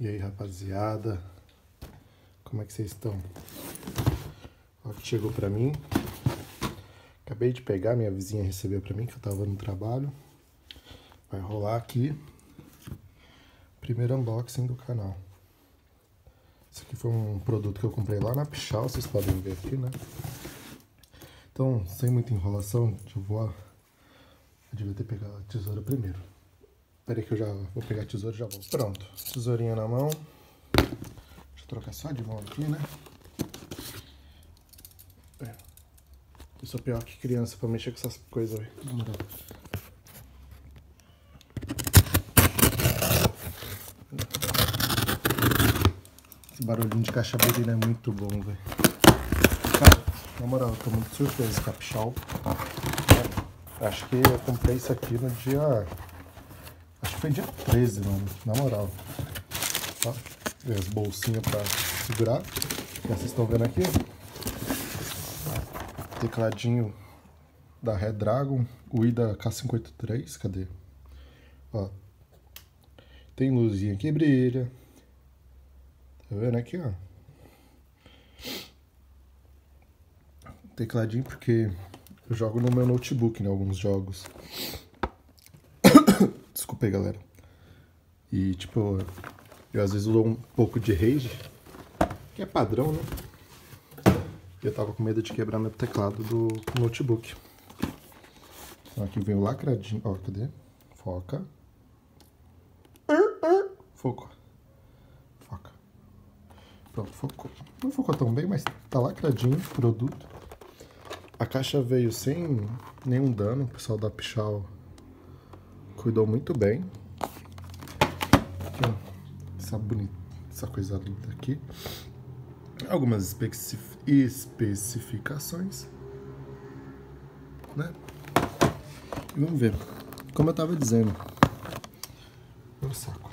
E aí, rapaziada, como é que vocês estão? Ó, que chegou pra mim. Acabei de pegar, minha vizinha recebeu pra mim, que eu tava no trabalho. Vai rolar aqui. Primeiro unboxing do canal. Esse aqui foi um produto que eu comprei lá na Pichau, vocês podem ver aqui, né? Então, sem muita enrolação, eu devia ter pegado a tesoura primeiro. Pera aí que eu já vou pegar a tesoura e já volto. Pronto, tesourinha na mão. Deixa eu trocar só de mão aqui, né? Eu sou pior que criança pra mexer com essas coisas, velho. Na moral. Esse barulhinho de caixa aberta é muito bom, velho. Cara, na moral, eu tô muito surpreso com a Pichau. Acho que eu comprei isso aqui no dia... Acho que foi dia 13, mano. Na moral. Ó, as bolsinhas pra segurar. Que vocês estão vendo aqui. Tecladinho da Redragon. O IDA K583. Cadê? Ó. Tem luzinha que brilha. Tá vendo aqui, ó? Tecladinho porque eu jogo no meu notebook, né? Alguns jogos. Desculpa aí, galera. E, tipo, eu às vezes dou um pouco de rage, que é padrão, né? E eu tava com medo de quebrar meu teclado do notebook. Então aqui vem o lacradinho. Ó, cadê? Foca. Foco. Foca. Pronto, focou. Não focou tão bem, mas tá lacradinho o produto. A caixa veio sem nenhum dano. O pessoal da Pichau cuidou muito bem. Aqui, ó. Essa coisa linda aqui. Algumas especificações, né? E vamos ver. Como eu tava dizendo. Meu saco.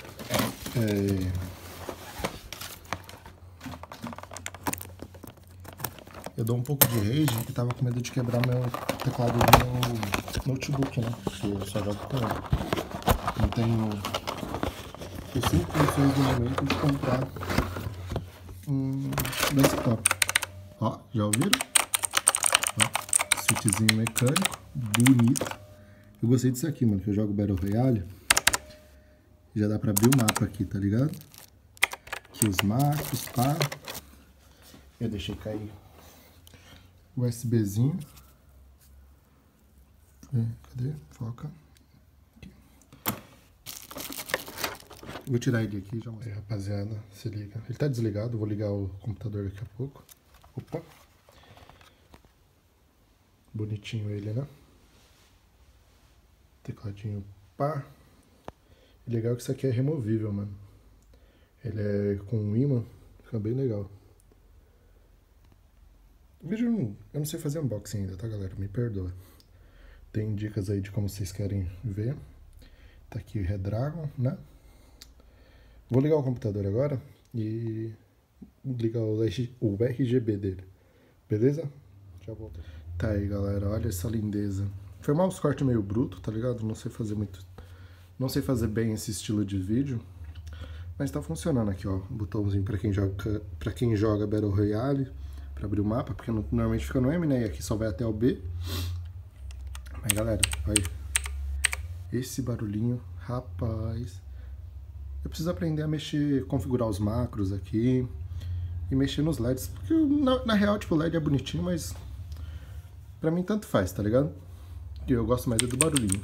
Eu dou um pouco de rage e tava com medo de quebrar meu teclado do meu notebook, né? Porque eu só jogo com ele. Não tenho... Eu sempre condições no momento de comprar um desktop. Ó, já ouviram? Ó, switchzinho mecânico, bonito. Eu gostei disso aqui, mano, que eu jogo Battle Royale. Já dá pra abrir o mapa aqui, tá ligado? Aqui os macros, pá. Eu deixei cair USBzinho. Cadê? Foca. Aqui. Vou tirar ele aqui e já mostro. Aí, rapaziada, se liga. Ele tá desligado, vou ligar o computador daqui a pouco. Opa! Bonitinho ele, né? Tecladinho pá. E legal que isso aqui é removível, mano. Ele é com um ímã, fica bem legal. Eu não sei fazer unboxing ainda, tá, galera? Me perdoa. Tem dicas aí de como vocês querem ver. Tá aqui o Redragon, né? Vou ligar o computador agora e ligar o RGB dele. Beleza? Já volto. Tá aí, galera. Olha essa lindeza. Foi mal os cortes meio bruto, tá ligado? Não sei fazer muito... Não sei fazer bem esse estilo de vídeo. Mas tá funcionando aqui, ó. Um botãozinho pra quem joga Battle Royale. Pra abrir o mapa, porque normalmente fica no M, né? E aqui só vai até o B. Mas, galera, olha. Esse barulhinho, rapaz. Eu preciso aprender a mexer, configurar os macros aqui. E mexer nos LEDs. Porque, na real, tipo, o LED é bonitinho, mas... Pra mim, tanto faz, tá ligado? E eu gosto mais do barulhinho.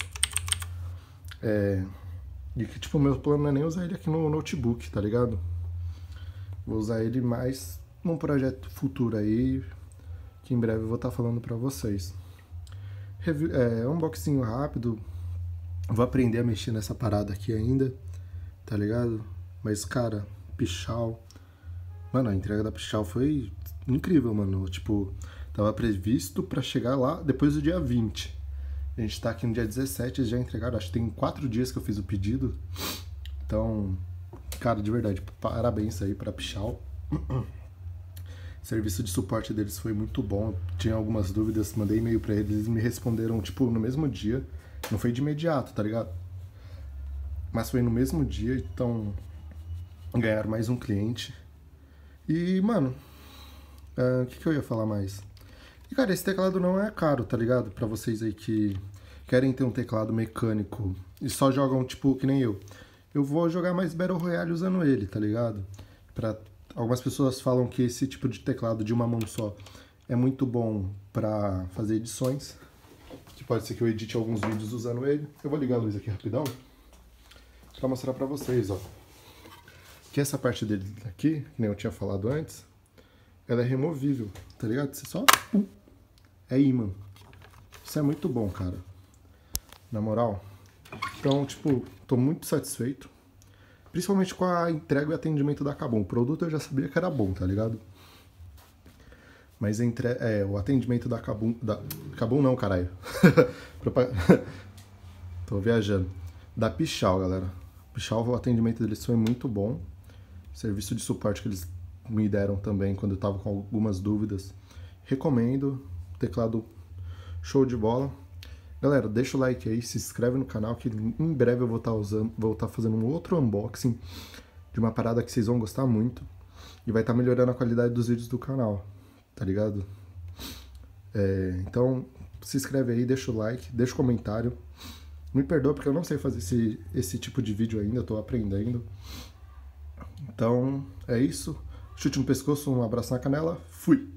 E que, tipo, o meu plano não é nem usar ele aqui no notebook, tá ligado? Vou usar ele mais... num projeto futuro aí, que em breve eu vou estar falando pra vocês. Unboxing rápido, vou aprender a mexer nessa parada aqui ainda, tá ligado? Mas, cara, Pichau, mano, a entrega da Pichau foi incrível, mano, tipo, tava previsto pra chegar lá depois do dia 20. A gente tá aqui no dia 17, eles já entregaram, acho que tem 4 dias que eu fiz o pedido, então, cara, de verdade, parabéns aí pra Pichau. O serviço de suporte deles foi muito bom. Tinha algumas dúvidas, mandei e-mail pra eles, eles me responderam, tipo, no mesmo dia. Não foi de imediato, tá ligado? Mas foi no mesmo dia, então ganhar mais um cliente. E, mano, o que eu ia falar mais? E, cara, esse teclado não é caro, tá ligado? Pra vocês aí que querem ter um teclado mecânico e só jogam, tipo, que nem eu. Eu vou jogar mais Battle Royale usando ele, tá ligado? Algumas pessoas falam que esse tipo de teclado de uma mão só é muito bom pra fazer edições. Que pode ser que eu edite alguns vídeos usando ele. Eu vou ligar a luz aqui rapidão pra mostrar pra vocês, ó. Que essa parte dele aqui, que nem eu tinha falado antes, ela é removível, tá ligado? Você só... é ímã. Isso é muito bom, cara. Na moral. Então, tipo, tô muito satisfeito. Principalmente com a entrega e atendimento da Kabum. O produto eu já sabia que era bom, tá ligado? Mas o atendimento da Kabum... Kabum não, caralho. Tô viajando. Da Pichau, galera. Pichau, o atendimento deles foi muito bom. Serviço de suporte que eles me deram também quando eu tava com algumas dúvidas. Recomendo. Teclado show de bola. Galera, deixa o like aí, se inscreve no canal que em breve eu vou estar fazendo um outro unboxing de uma parada que vocês vão gostar muito e vai estar melhorando a qualidade dos vídeos do canal, tá ligado? Então, se inscreve aí, deixa o like, deixa o comentário. Me perdoa porque eu não sei fazer esse tipo de vídeo ainda, eu tô aprendendo. Então, é isso. Chute no pescoço, um abraço na canela, fui!